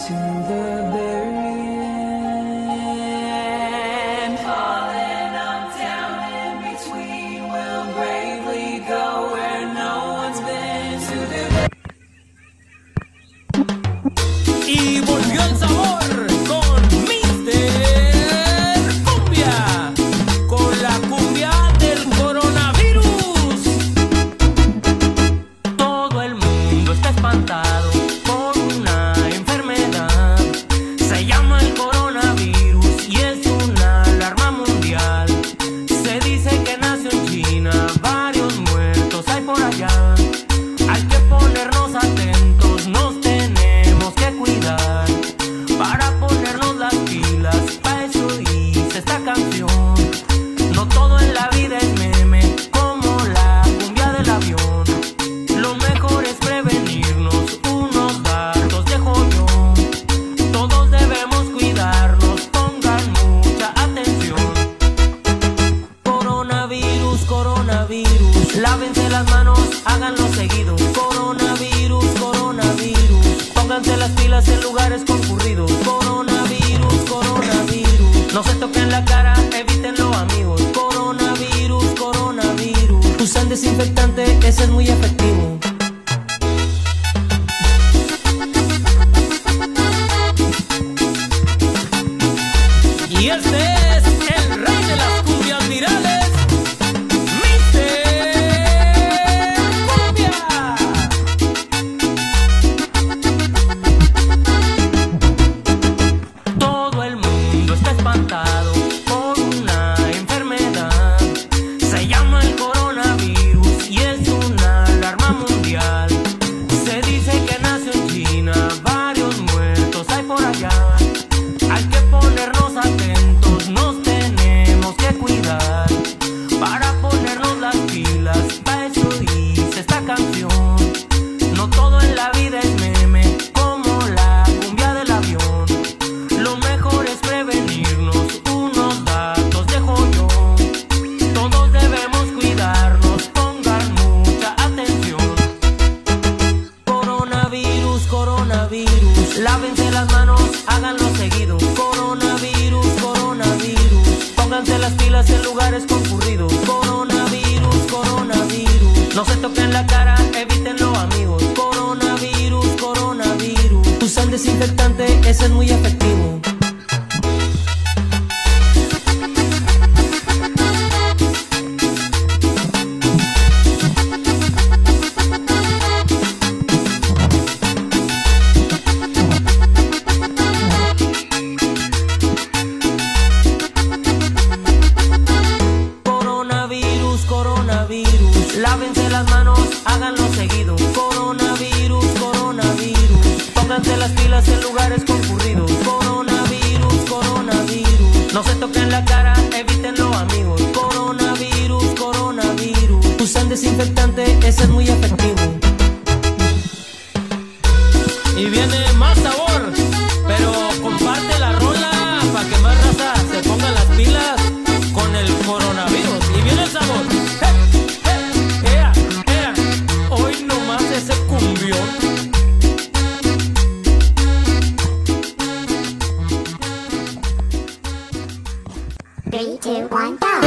to the very end. Falling up, down, in between, we'll bravely go where no one's been to the... Y volvió el sabor con Mister Cumbia, con la cumbia del coronavirus. Todo el mundo está espantado por una enfermedad. Se llama el coronavirus y es una alarma mundial. Se dice que nació en China, varios muertos hay por allá. Hay que ponernos atentos, nos tenemos que cuidar para ponernos las pilas, pa' eso hice esta canción. No todo en la vida es meme, como la cumbia del avión. Lo mejor es prevenirnos, unos datos dejo yo. Todos debemos cuidarnos, pongan mucha atención. Coronavirus, coronavirus, lávense las manos, háganlo seguido. Coronavirus, coronavirus, pónganse las pilas en lugares concurridos. Coronavirus, coronavirus, no se toquen la cara, evítenlo amigos. Coronavirus, coronavirus, usan desinfectante, ese es muy efectivo. Y este es el rey de las cumbias virales, Mister Cumbia. Todo el mundo está espantado por una enfermedad. Se llama el coronavirus y es una alarma mundial. Se dice que nació en China, varios muertos hay por allá. Hay que ponernos atentos, nos tenemos que cuidar para ponernos las pilas, pa' eso hice esta canción. No todo en la vida es meme, como la cumbia del avión. Lo mejor es prevenirnos, unos datos dejo yo. Todos debemos cuidarnos, pongan mucha atención. Coronavirus, coronavirus, lávense las manos, háganlo seguido. Coronavirus, coronavirus, pónganse las pilas en lugares concurridos. Coronavirus, coronavirus, no se toquen la cara, evítenlo amigos. Coronavirus, coronavirus, usan desinfectante, ese es muy efectivo. Coronavirus, coronavirus, lávense las manos, háganlo seguido. Coronavirus, coronavirus, pónganse las pilas en lugares concurridos. Coronavirus, coronavirus, no se toquen la cara, evítenlo amigos. Coronavirus, coronavirus, usan desinfectante, ese es muy efectivo. Y viene más sabor, pero comparte la rola para que más raza se ponga las pilas con el coronavirus. Y viene el sabor. ¡Ea! Hoy nomás ese cumbión. 3, 2, 1, go!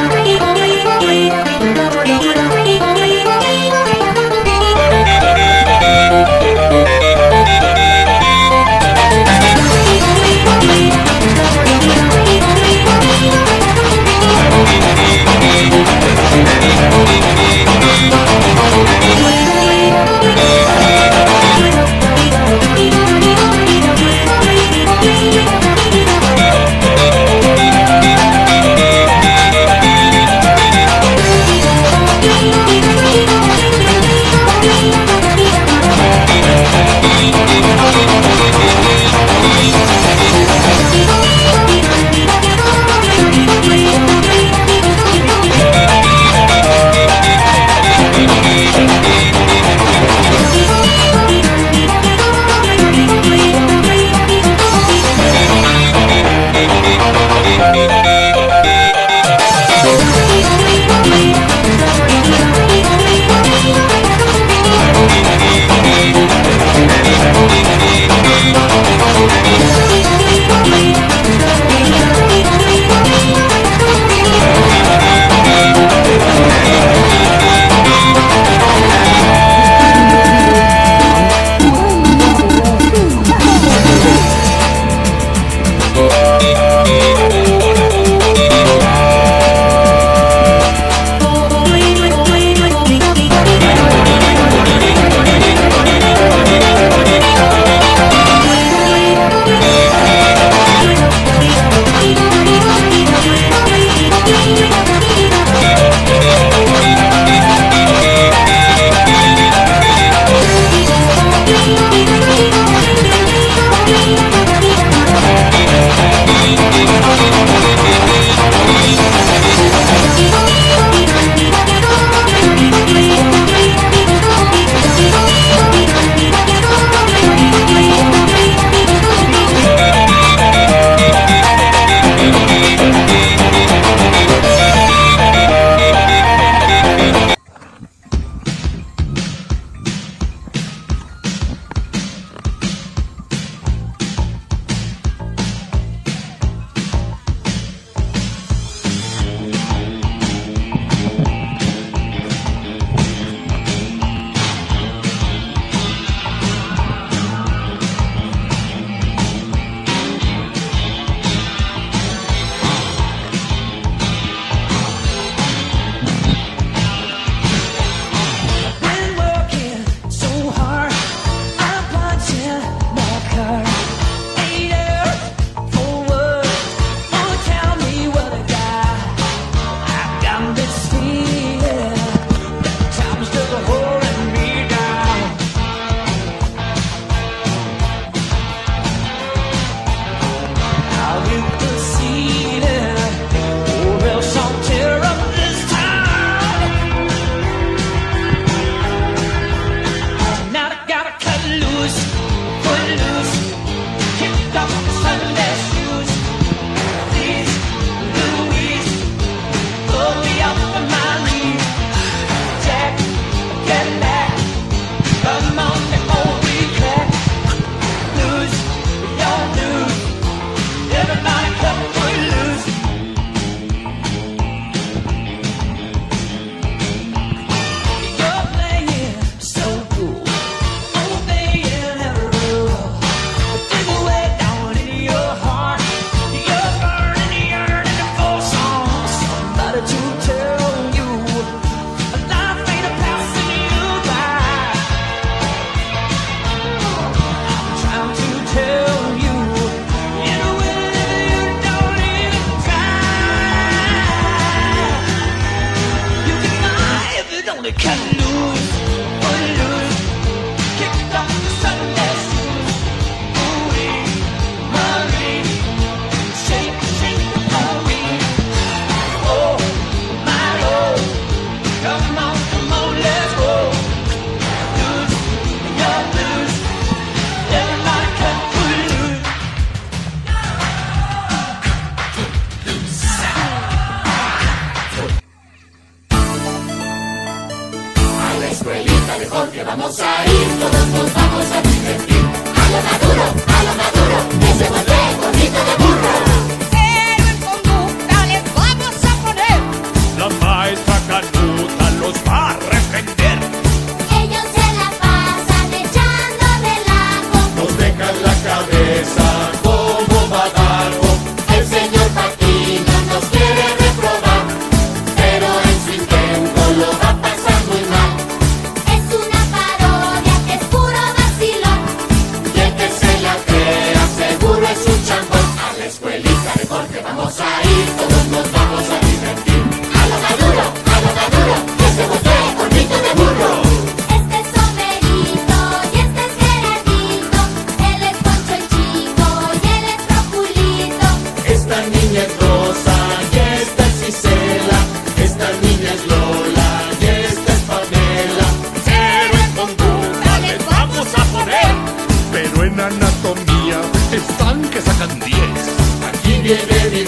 cabeza como badajo. El señor Patino nos quiere reprobar, pero en su intento lo va a pasar muy mal. Es una parodia que es puro vacilón, Y el que se la crea seguro es un chambón. A la escuelita de Jorge vamos a ir, todos nos vamos a divertir. a lo maduro, que se voltee cornito de burro. Este es Somerito y este es Gerardito, él es Poncho el Chico y él es Proculito. Esta niña es Rosa y esta es Gisela. Esta niña es Lola y esta es Pamela. Pero en conducta les vamos a poner, pero en anatomía están que sacan 10. Aquí viene